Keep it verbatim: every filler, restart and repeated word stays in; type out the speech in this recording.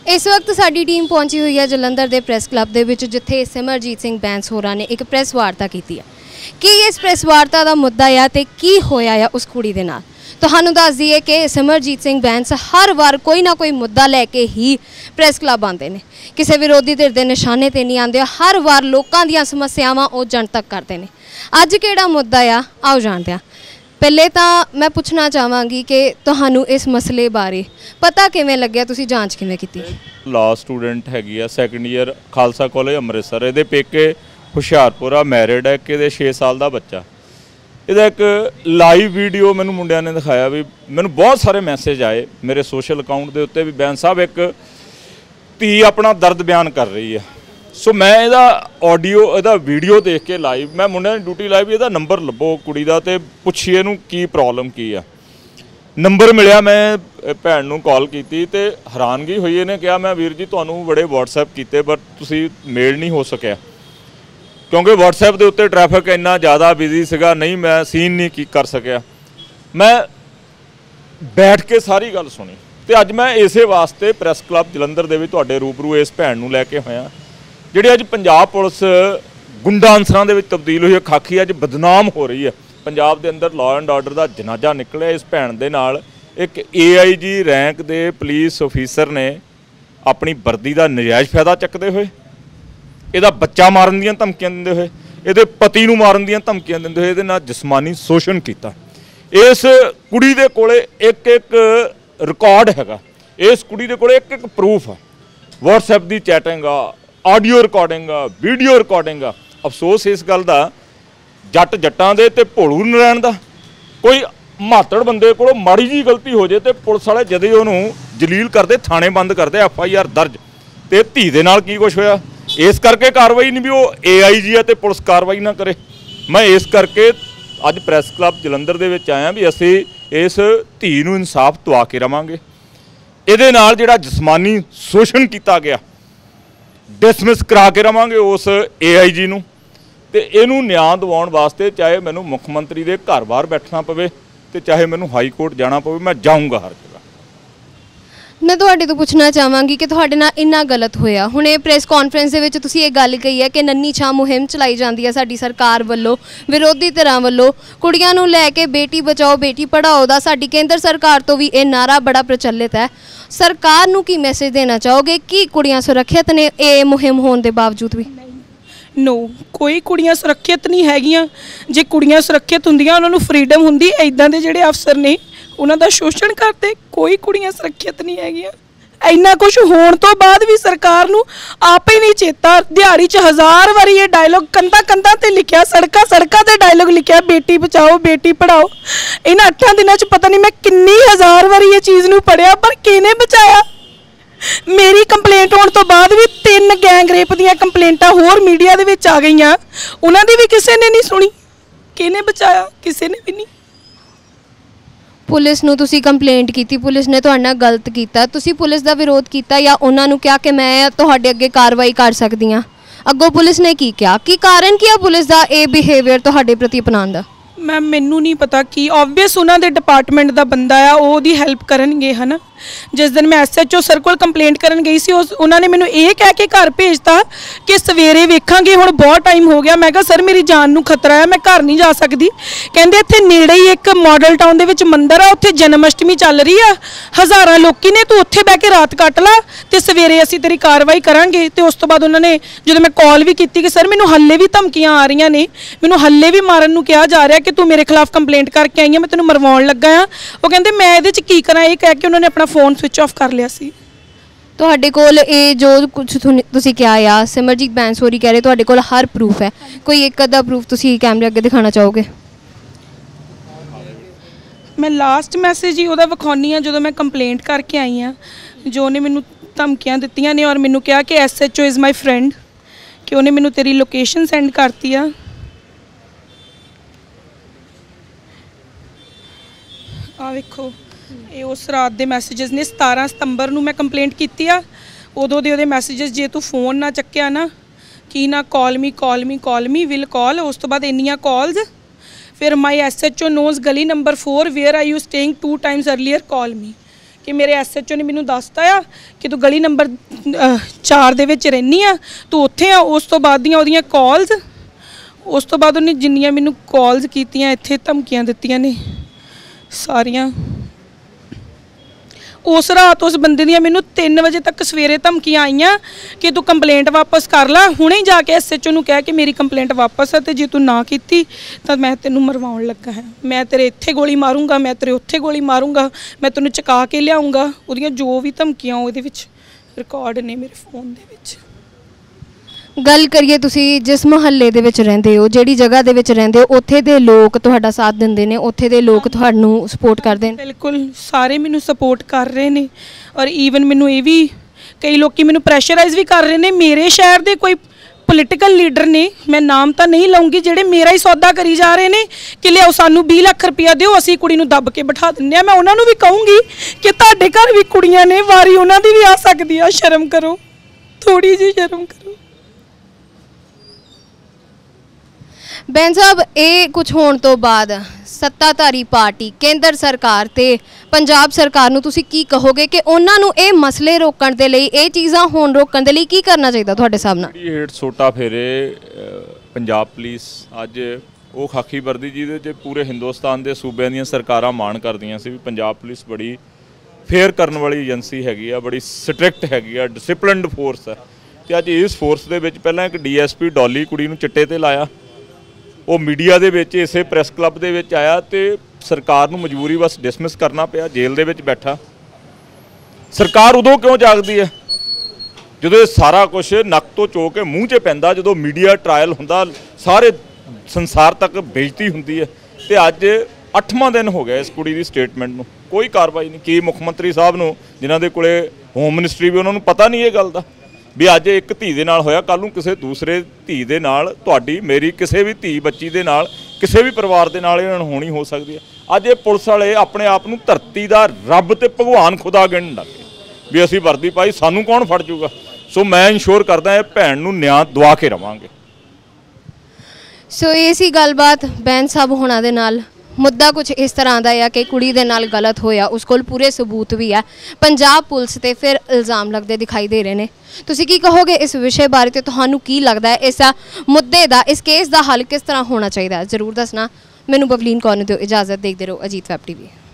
इस वक्त साडी टीम पहुंची हुई है जलंधर के प्रेस क्लब के विच जिथे सिमरजीत सिंह बैंस होरां ने एक प्रेस वार्ता की है कि इस प्रेस वार्ता का मुद्दा आ ते की होया या उस कुड़ी दे नाल। तुहानूं दस दईए कि सिमरजीत सिंह बैंस हर बार कोई ना कोई मुद्दा लैके ही प्रेस क्लब आते हैं, किसी विरोधी धिर के निशाने ते नहीं आते, हर बार लोगों दी समस्यावां वो जनतक करते हैं। अज किहड़ा मुद्दा आ आओ जानते हैं। पहले तो मैं पूछना चाहांगी कि तुहानूं इस मसले बारे पता किवें लग्या, तुसीं जांच किवें कीती? लॉ स्टूडेंट हैगी आ second year Khalsa college Amritsar. ये पेके हुशियारपुर आ, मैरिड है, कि छे साल का बच्चा। ਇਹਦਾ एक लाइव वीडियो मैनू मुंडिया ने दिखाया भी मैनू बहुत सारे मैसेज आए मेरे सोशल अकाउंट के उत्ते भी बैंस साहब एक धी अपना दर्द बयान कर रही है। सो मैं ਇਹਦਾ ऑडियो ਇਹਦਾ वीडियो देख के लाइव मैं मुंडिया ने ड्यूटी लाइव ਇਹਦਾ नंबर लभो कुड़ी का तो पुछिए ਇਹਨੂੰ की प्रॉब्लम की आ। नंबर मिलिया, मैं भैन नूं कॉल की तो हैरानगी हुई। इन्हें कहा मैं वीर जी तुहानूं बड़े व्हाट्सएप किए बट तुसीं मेल नहीं हो सकिया क्योंकि व्हाट्सएप के उत्ते ट्रैफिक इन्ना ज़्यादा बिजी सीगा, नहीं मैं सीन नहीं कर सकिया। मैं बैठ के सारी गल सुनी तो अज मैं इसे वास्ते प्रेस क्लब जलंधर दे विच तुहाडे रूबरू इस भैन नूं लैके होया जिहड़ी अज पंजाब पुलिस गुंडा अंसरां दे विच तब्दील हुई है, खाकी अज बदनाम हो रही है। पंजाब के अंदर लॉ एंड ऑर्डर का जनाजा निकलिया। इस भैन दे नाल एक ए आई जी रैंक के पुलिस ऑफिसर ने अपनी वर्दी का नजायज़ फायदा चकते हुए ਇਹਦਾ ਬੱਚਾ ਮਾਰਨ ਦੀਆਂ ਧਮਕੀਆਂ ਦਿੰਦੇ ਹੋਏ, ਇਹਦੇ ਪਤੀ ਨੂੰ ਮਾਰਨ ਦੀਆਂ ਧਮਕੀਆਂ ਦਿੰਦੇ ਹੋਏ ਇਹਦੇ ਨਾਲ ਜਿਸਮਾਨੀ ਸ਼ੋਸ਼ਣ ਕੀਤਾ। ਇਸ ਕੁੜੀ ਦੇ ਕੋਲੇ ਇੱਕ ਇੱਕ ਰਿਕਾਰਡ ਹੈਗਾ, ਇਸ ਕੁੜੀ ਦੇ ਕੋਲੇ ਇੱਕ ਇੱਕ ਪ੍ਰੂਫ ਆ, WhatsApp ਦੀ ਚੈਟਿੰਗ ਆ, ਆਡੀਓ ਰਿਕਾਰਡਿੰਗ ਆ, ਵੀਡੀਓ ਰਿਕਾਰਡਿੰਗ ਆ। ਅਫਸੋਸ ਇਸ ਗੱਲ ਦਾ ਜੱਟ ਜੱਟਾਂ ਦੇ ਤੇ ਭੋਲੂ ਨਰੈਣ ਦਾ। ਕੋਈ ਮਾਤੜ ਬੰਦੇ ਕੋਲੋਂ ਮਾੜੀ ਜੀ ਗਲਤੀ ਹੋ ਜੇ ਤੇ ਪੁਲਿਸ ਵਾਲੇ ਜਦੇ ਉਹਨੂੰ ਜਲੀਲ ਕਰਦੇ, ਥਾਣੇ ਬੰਦ ਕਰਦੇ, ਐਫ आई आर दर्ज। ਤੇ ਧੀ ਦੇ ਨਾਲ ਕੀ ਕੁਛ ਹੋਇਆ इस करके कार्रवाई नहीं भी वो ए आई जी है तो पुलिस कार्रवाई ना करे। मैं इस करके अज प्रेस क्लब जलंधर दे विच आया भी असी इस धी नूं इंसाफ दवा के रवांगे। इहदे नाल जिहड़ा जिस्मानी शोषण किया गया डिसमिस करा के रवांगे उस ए आई जी नूं ते इहनूं न्याय दिवाउण वास्ते चाहे मैनूं मुख मंत्री दे घर बाहर बैठना पवे ते चाहे मैनूं हाई कोर्ट जाना पवे, मैं जाऊँगा हर जगह। मैं तुहाडे तो पूछना चाहांगी कि तुहाडे नाल इन्ना गलत होया। हुणे प्रेस कॉन्फ्रेंस दे विच तुसीं ये गल कही है कि नन्नी छां मुहिम चलाई जाती है साडी सरकार वल्लों, विरोधी धिरां वल्लों कुड़ियां नूं लैके बेटी बचाओ बेटी पढ़ाओ दा साडी केंद्र सरकार तो भी ये नारा बड़ा प्रचलित है। सरकार नूं की मैसेज देना चाहोगे कि कुड़ियां सुरक्षित ने ये मुहिम होने के बावजूद भी? नो, कोई कुड़ियां सुरक्षित नहीं हैगियां। जे कुड़ियां सुरक्षित हुंदियां उन्हां नूं फ्रीडम हुंदी, इदां दे जिहड़े अफसर ने उन्हां दा शोषण करते। कोई कुड़ियां सुरक्षित नहीं हैगियां। इन्ना कुछ होने तो बाद भी सरकार नूं आप ही नहीं चेता। दिहाड़ी च हज़ार वारी ये डायलॉग कंधा कंधा ते लिखिया, सड़का सड़का ते डायलॉग लिखिया बेटी बचाओ बेटी पढ़ाओ। इन अठां दिनां च पता नहीं मैं किन्नी हज़ार वारी ये चीज़ नूं पढ़िया, पर किहने बचाया? मेरी कंप्लेंट होने तो बाद भी तीन गैंग रेप दीयां कंप्लेंटां होर मीडिया दे विच आ गईयां, उन्हां दी भी किसी ने नहीं सुनी। किहने बचाया? किसी ने भी नहीं। पुलिस नूं तुसीं कंप्लेंट की, पुलिस ने तुहाडे नाल गलत कीता, तुसीं पुलिस दा विरोध कीता या उन्हां नूं कहा कि मैं तुहाडे अगे कार्रवाई कर सकदी हां? अगों पुलिस ने की कहा? की कारण की पुलिस दा ये बिहेवियर तुहाडे प्रति अपनाउण दा? मैम मैनू नहीं पता कि ऑबवियस उन्होंने डिपार्टमेंट का बंदा आ वो हेल्प करनगे है ना। जिस दिन मैं एस एच ओ सर को कंप्लेंट करन गई सी उन्होंने मैनू ये कह के घर भेजता कि सवेरे वेखांगे, हुण बहुत टाइम हो गया। मैं कहा सर मेरी जान नूं खतरा है, मैं घर नहीं जा सकती। कहंदे इत्थे नेड़े ही एक मॉडल टाउन दे विच मंदिर आ, उत्थे जन्माष्टमी चल रही है, हज़ारां लोकी ने, तू उत्थे बह के रात कट ला ते सवेरे असीं तेरी कार्रवाई करांगे। ते उस तो बाद उन्होंने जो मैं कॉल भी की कि सर मैनू हल्ले भी धमकियां आ रही ने, मैनू हल्ले भी मारन नूं कहा जा रहा कि तू मेरे खिलाफ कंप्लेंट करके आई है, मैं तेनों मरवाउण लगा हाँ। वो कहते मैं ये की करा, ये कह के उन्होंने अपना फोन स्विच ऑफ कर लिया सी। तुहाडे कोल ये जो कुछ तुसीं क्या आ सिमरजीत बैंस होरी कह रहे तुहाडे कोल हर प्रूफ है, कोई एक अद्धा प्रूफ तुसीं कैमरे अगे दिखाना चाहोगे? मैं लास्ट मैसेज ही उहदा विखाउणी आ जो मैं कंप्लेंट करके आई हाँ, जो उन्हें मैनू धमकियां दित्तियां ने और मैनू कहा कि S H O is my friend, कि उन्हें मैनू तेरी लोकेशन सेंड करती आ। आ वेखो ये उस रात के मैसेजेस ने, सतारह सितंबर नूं मैं कंप्लेंट की आ, उदों दे उहदे मैसेजेस जे तू फोन ना चक्या ना कि ना call me call me call me will call, उस तो बाद इन्नियां कॉल्स, फिर my S H O knows गली number four where I you staying two times earlier call me, ਕਿ ਮੇਰੇ ਐਸਐਚਓ ਨੇ ਮੈਨੂੰ ਦੱਸਤਾ ਆ ਕਿ ਤੂੰ ਗਲੀ ਨੰਬਰ ਚਾਰ ਦੇ ਵਿੱਚ ਰਹਿੰਦੀ ਆ, ਤੂੰ ਉੱਥੇ ਆ। ਉਸ ਤੋਂ ਬਾਅਦ ਦੀਆਂ ਉਹਦੀਆਂ ਕਾਲਸ, ਉਸ ਤੋਂ ਬਾਅਦ ਉਹਨੇ ਜਿੰਨੀਆਂ ਮੈਨੂੰ ਕਾਲਸ ਕੀਤੀਆਂ, ਇੱਥੇ ਧਮਕੀਆਂ ਦਿੱਤੀਆਂ ਨੇ ਸਾਰੀਆਂ। ਉਸ ਰਾਤ ਉਸ ਬੰਦੇ ਦੀਆਂ ਮੈਨੂੰ ਤਿੰਨ ਵਜੇ ਤੱਕ ਸਵੇਰੇ ਧਮਕੀਆਂ ਆਈਆਂ ਕਿ ਤੂੰ ਕੰਪਲੇਂਟ ਵਾਪਸ ਕਰ ਲੈ, ਹੁਣੇ ਹੀ ਜਾ ਕੇ ਐਸਐਚਓ ਨੂੰ ਕਹਿ ਕੇ ਮੇਰੀ ਕੰਪਲੇਂਟ ਵਾਪਸ ਆ, ਤੇ ਜੇ ਤੂੰ ਨਾ ਕੀਤੀ ਤਾਂ ਮੈਂ ਤੈਨੂੰ ਮਰਵਾਉਣ ਲੱਗਾ ਹਾਂ, ਮੈਂ ਤੇਰੇ ਇੱਥੇ ਗੋਲੀ ਮਾਰੂੰਗਾ, ਮੈਂ ਤੇਰੇ ਉੱਥੇ ਗੋਲੀ ਮਾਰੂੰਗਾ, ਮੈਂ ਤੈਨੂੰ ਚੁਕਾ ਕੇ ਲਿਆਉਂਗਾ। ਉਹਦੀਆਂ ਜੋ ਵੀ ਧਮਕੀਆਂ ਉਹਦੇ ਵਿੱਚ ਰਿਕਾਰਡ ਨੇ ਮੇਰੇ ਫੋਨ ਦੇ ਵਿੱਚ। ਗੱਲ ਕਰੀਏ ਤੁਸੀਂ ਜਿਸ ਮੁਹੱਲੇ ਦੇ ਵਿੱਚ ਰਹਿੰਦੇ ਹੋ, ਜਿਹੜੀ ਜਗ੍ਹਾ ਦੇ ਵਿੱਚ ਰਹਿੰਦੇ ਹੋ, ਉੱਥੇ ਦੇ ਲੋਕ ਤੁਹਾਡਾ ਸਾਥ ਦਿੰਦੇ ਨੇ, ਉੱਥੇ ਦੇ ਲੋਕ ਤੁਹਾਨੂੰ ਸਪੋਰਟ ਕਰਦੇ ਨੇ? ਬਿਲਕੁਲ ਸਾਰੇ ਮੈਨੂੰ ਸਪੋਰਟ ਕਰ ਰਹੇ ਨੇ, ਔਰ ਈਵਨ ਮੈਨੂੰ ਇਹ ਵੀ ਕਈ ਲੋਕੀ ਮੈਨੂੰ ਪ੍ਰੈਸ਼ਰਾਈਜ਼ ਵੀ ਕਰ ਰਹੇ ਨੇ। ਮੇਰੇ ਸ਼ਹਿਰ ਦੇ ਕੋਈ ਪੋਲੀਟੀਕਲ ਲੀਡਰ ਨੇ, ਮੈਂ ਨਾਮ ਤਾਂ ਨਹੀਂ ਲਊਂਗੀ, ਜਿਹੜੇ ਮੇਰਾ ਹੀ ਸੌਦਾ ਕਰੀ ਜਾ ਰਹੇ ਨੇ ਕਿ ਲਿਆਓ ਸਾਨੂੰ ਵੀਹ ਲੱਖ ਰੁਪਇਆ ਦਿਓ, ਅਸੀਂ ਕੁੜੀ ਨੂੰ ਦੱਬ ਕੇ ਬਿਠਾ ਦਿੰਦੇ ਆ। ਮੈਂ ਉਹਨਾਂ ਨੂੰ ਵੀ ਕਹੂੰਗੀ ਕਿ ਤੁਹਾਡੇ ਘਰ ਵੀ ਕੁੜੀਆਂ ਨੇ, ਵਾਰੀ ਉਹਨਾਂ ਦੀ ਵੀ ਆ ਸਕਦੀ ਆ, ਸ਼ਰਮ ਕਰੋ, ਥੋੜੀ ਜਿਹੀ ਸ਼ਰਮ ਕਰੋ। ਬੈਂਸ ਸਾਹਿਬ, ਇਹ ਕੁਝ ਹੋਣ ਤੋਂ ਬਾਅਦ ਸੱਤਾਧਾਰੀ ਪਾਰਟੀ, ਕੇਂਦਰ ਸਰਕਾਰ ਤੇ ਪੰਜਾਬ ਸਰਕਾਰ ਨੂੰ ਤੁਸੀਂ ਕੀ ਕਹੋਗੇ ਕਿ ਉਹਨਾਂ ਨੂੰ ਇਹ ਮਸਲੇ ਰੋਕਣ ਦੇ ਲਈ, ਇਹ ਚੀਜ਼ਾਂ ਹੋਣ ਰੋਕਣ ਦੇ ਲਈ ਕੀ ਕਰਨਾ ਚਾਹੀਦਾ ਤੁਹਾਡੇ ਹਿਸਾਬ ਨਾਲ? ਹੇਠ ਸੋਟਾ ਫੇਰੇ ਪੰਜਾਬ ਪੁਲਿਸ ਅੱਜ ਉਹ ਖਾਕੀ ਵਰਦੀ ਜਿਹਦੇ 'ਚ ਪੂਰੇ ਹਿੰਦੁਸਤਾਨ ਦੇ ਸੂਬਿਆਂ ਦੀਆਂ ਸਰਕਾਰਾਂ ਮਾਣ ਕਰਦੀਆਂ ਸੀ ਵੀ ਪੰਜਾਬ ਪੁਲਿਸ ਬੜੀ ਫੇਅਰ ਕਰਨ ਵਾਲੀ ਏਜੰਸੀ ਹੈਗੀ ਆ, ਬੜੀ ਸਟ੍ਰਿਕਟ ਹੈਗੀ ਆ, ਡਿਸਪਲਿਨਡ ਫੋਰਸ ਹੈ। ਅਤੇ ਅੱਜ ਇਸ ਫੋਰਸ ਦੇ ਵਿੱਚ ਪਹਿਲਾਂ ਇੱਕ ਡੀ ਐਸ ਪੀ ਡੋਲੀ ਕੁੜੀ ਨੂੰ ਚਿੱਟੇ 'ਤੇ ਲਾਇਆ, ਉਹ ਮੀਡੀਆ ਦੇ ਵਿੱਚ ਇਸੇ ਪ੍ਰੈਸ ਕਲੱਬ ਦੇ ਵਿੱਚ ਆਇਆ ਤੇ ਸਰਕਾਰ ਨੂੰ ਮਜਬੂਰੀ ਬਸ ਡਿਸਮਿਸ ਕਰਨਾ ਪਿਆ, ਜੇਲ੍ਹ ਦੇ ਵਿੱਚ ਬੈਠਾ। ਸਰਕਾਰ ਉਦੋਂ ਕਿਉਂ ਜਾਗਦੀ ਹੈ ਜਦੋਂ ਇਹ ਸਾਰਾ ਕੁਝ ਨੱਕ ਤੋਂ ਚੋ ਕੇ ਮੂੰਹ 'ਚ ਪੈਂਦਾ, ਜਦੋਂ ਮੀਡੀਆ ਟਰਾਇਲ ਹੁੰਦਾ, ਸਾਰੇ ਸੰਸਾਰ ਤੱਕ ਬੇਇੱਜ਼ਤੀ ਹੁੰਦੀ ਹੈ। ਤੇ ਅੱਜ ਅੱਠਵਾਂ ਦਿਨ ਹੋ ਗਿਆ ਇਸ ਕੁੜੀ ਦੀ ਸਟੇਟਮੈਂਟ ਨੂੰ, ਕੋਈ ਕਾਰਵਾਈ ਨਹੀਂ। ਕੀ ਮੁੱਖ ਮੰਤਰੀ ਸਾਹਿਬ ਨੂੰ, ਜਿਨ੍ਹਾਂ ਦੇ ਕੋਲੇ ਹੋਮ ਮਿਨਿਸਟਰੀ ਵੀ, ਉਹਨਾਂ ਨੂੰ ਪਤਾ ਨਹੀਂ ਇਹ ਗੱਲ ਦਾ ਵੀ ਅੱਜ ਇੱਕ ਧੀ ਦੇ ਨਾਲ ਹੋਇਆ, ਕੱਲ੍ਹ ਨੂੰ ਕਿਸੇ ਦੂਸਰੇ ਧੀ ਦੇ ਨਾਲ, ਤੁਹਾਡੀ ਮੇਰੀ ਕਿਸੇ ਵੀ ਧੀ ਬੱਚੀ ਦੇ ਨਾਲ, ਕਿਸੇ ਵੀ ਪਰਿਵਾਰ ਦੇ ਨਾਲ ਇਹ ਅਣਹੋਣੀ ਹੋ ਸਕਦੀ ਹੈ। ਅੱਜ ਇਹ ਪੁਲਿਸ ਵਾਲੇ ਆਪਣੇ ਆਪ ਨੂੰ ਧਰਤੀ ਦਾ ਰੱਬ ਤੇ ਭਗਵਾਨ ਖੁਦਾ ਗਿਣਨ ਲੱਗ ਗਏ ਵੀ ਅਸੀਂ ਵਰਦੀ ਪਾਈ, ਸਾਨੂੰ ਕੌਣ ਫੜ ਜੂਗਾ। ਸੋ ਮੈਂ ਇਨਸ਼ੋਰ ਕਰਦਾ ਇਹ ਭੈਣ ਨੂੰ ਨਿਆਂ ਦਵਾ ਕੇ ਰਵਾਂਗੇ। ਸੋ ਇਹ ਸੀ ਗੱਲਬਾਤ ਬੈਂਸ ਸਾਹਿਬ ਹੋਣਾ ਦੇ ਨਾਲ। ਮੁੱਦਾ ਕੁਝ ਇਸ ਤਰ੍ਹਾਂ ਦਾ ਆ ਕਿ ਕੁੜੀ ਦੇ ਨਾਲ ਗਲਤ ਹੋਇਆ, ਉਸ ਕੋਲ ਪੂਰੇ ਸਬੂਤ ਵੀ ਆ, ਪੰਜਾਬ ਪੁਲਿਸ ਤੇ ਫਿਰ ਇਲਜ਼ਾਮ ਲੱਗਦੇ ਦਿਖਾਈ ਦੇ ਰਹੇ ਨੇ। ਤੁਸੀਂ ਕੀ ਕਹੋਗੇ ਇਸ ਵਿਸ਼ੇ ਬਾਰੇ ਤੇ ਤੁਹਾਨੂੰ ਕੀ ਲੱਗਦਾ ਹੈ ਇਸ ਮੁੱਦੇ ਦਾ, ਇਸ ਕੇਸ ਦਾ ਹੱਲ ਕਿਸ ਤਰ੍ਹਾਂ ਹੋਣਾ ਚਾਹੀਦਾ? ਜ਼ਰੂਰ ਦੱਸਣਾ। ਮੈਨੂੰ ਬਬਲੀਨ ਕੌਰ ਨੂੰ ਦਿਓ ਇਜਾਜ਼ਤ, ਦੇਖਦੇ ਰਹੋ ਅਜੀਤ ਵੈਬ ਟੀਵੀ।